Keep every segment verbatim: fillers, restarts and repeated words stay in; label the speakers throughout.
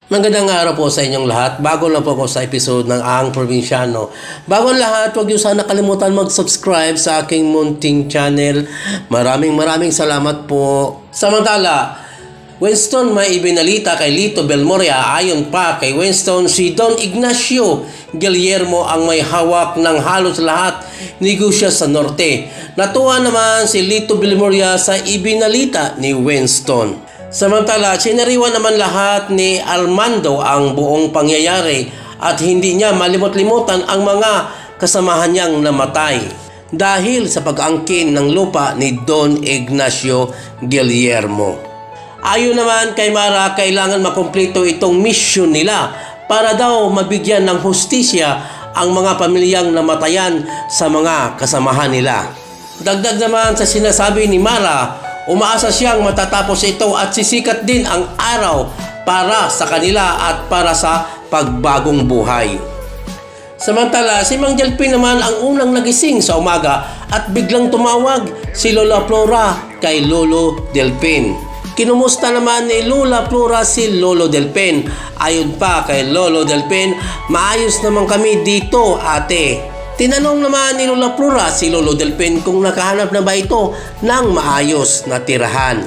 Speaker 1: Magandang araw po sa inyong lahat. Bago lang po ako sa episode ng Ang Probinsyano. Bago ang lahat, huwag niyo sana kalimutan mag-subscribe sa aking munting channel. Maraming maraming salamat po. Samantala, Winston may ibinalita kay Lito Belmoria. Ayon pa kay Winston, si Don Ignacio Guillermo ang may hawak ng halos lahat negosyo sa norte. Natuwa naman si Lito Belmoria sa ibinalita ni Winston. Samantala, sinariwan naman lahat ni Armando ang buong pangyayari at hindi niya malimot-limutan ang mga kasamahan niyang namatay dahil sa pag-angkin ng lupa ni Don Ignacio Guillermo. Ayon naman kay Mara, kailangan makumpleto itong mission nila para daw mabigyan ng hustisya ang mga pamilyang namatayan sa mga kasamahan nila. Dagdag naman sa sinasabi ni Mara, umaasa siyang matatapos ito at sisikat din ang araw para sa kanila at para sa pagbagong buhay. Samantala, si Mang Jelpin naman ang unang nagising sa umaga at biglang tumawag si Lola Flora kay Lolo Delpin. Kinumusta naman ni Lola Flora si Lolo Delpin. Ayon pa kay Lolo Delpin, maayos naman kami dito, ate. Tinanong naman ni Lola Flora si Lolo Delpin kung nakahanap na ba ito ng maayos na tirahan.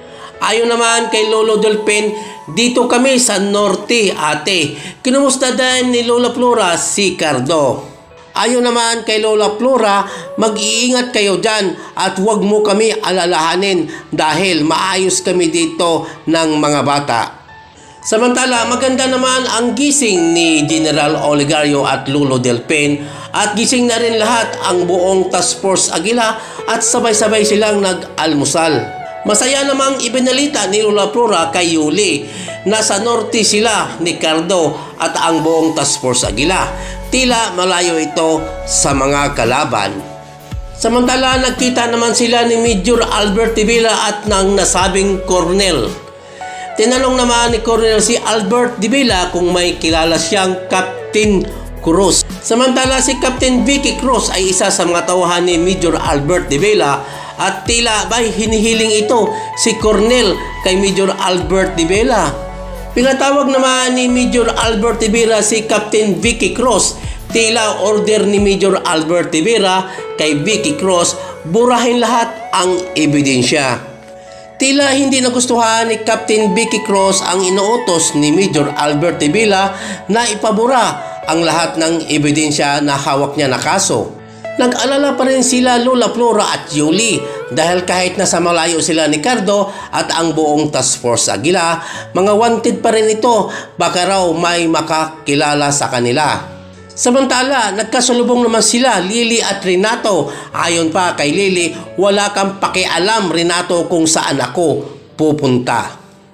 Speaker 1: Ayon naman kay Lolo Delpin, dito kami sa norte, ate. Kinumusta din ni Lola Flora si Cardo. Ayon naman kay Lola Flora, mag-iingat kayo dyan at huwag mo kami alalahanin dahil maayos kami dito ng mga bata. Samantala, maganda naman ang gising ni General Olegario at Lolo Delpin at gising na rin lahat ang buong Task Force Aguila at sabay-sabay silang nag-almusal. Masaya namang ibinalita ni Lola Flora kay Yuli na sa norte sila ni Cardo at ang buong Task Force Aguila. Tila malayo ito sa mga kalaban. Samantala, nagkita naman sila ni Major Albert Dibila at ng nasabing Colonel. Tinanong naman ni Colonel si Albert Dibila kung may kilala siyang Captain Cruz. Samantala, si Captain Vicky Cruz ay isa sa mga tauhan ni Major Albert Dibila at tila ba'y hinihiling ito si Colonel kay Major Albert Dibila. Pinatawag naman ni Major Albert Dibila si Captain Vicky Cruz. Tila order ni Major Albert Dibila kay Vicky Cruz, burahin lahat ang ebidensya. Tila hindi nagustuhan ni Captain Vicky Cruz ang inuutos ni Major Albert Dibila na ipabura ang lahat ng ebidensya na hawak niya na kaso. Nag-alala pa rin sila Lola Flora at Yuli dahil kahit nasa malayo sila ni Cardo at ang buong Task Force Aguila, mga wanted pa rin ito, baka raw may makakilala sa kanila. Samantala, nagkasalubong naman sila Lily at Renato. Ayon pa kay Lily, wala kang pakialam Renato kung saan ako pupunta.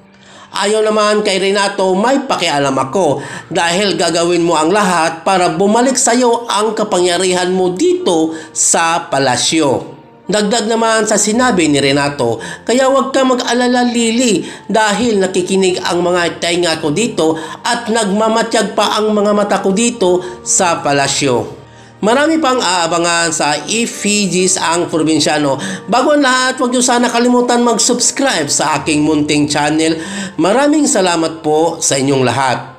Speaker 1: Ayon naman kay Renato, may pakialam ako dahil gagawin mo ang lahat para bumalik sa iyo ang kapangyarihan mo dito sa palasyo. Dagdag naman sa sinabi ni Renato, kaya huwag ka mag-alala Lily dahil nakikinig ang mga tainga ko dito at nagmamatyag pa ang mga mata ko dito sa palasyo. Marami pang aabangan sa Effigies Ang Probinsyano. Bago ang lahat, huwag niyo sana kalimutan mag-subscribe sa aking munting channel. Maraming salamat po sa inyong lahat.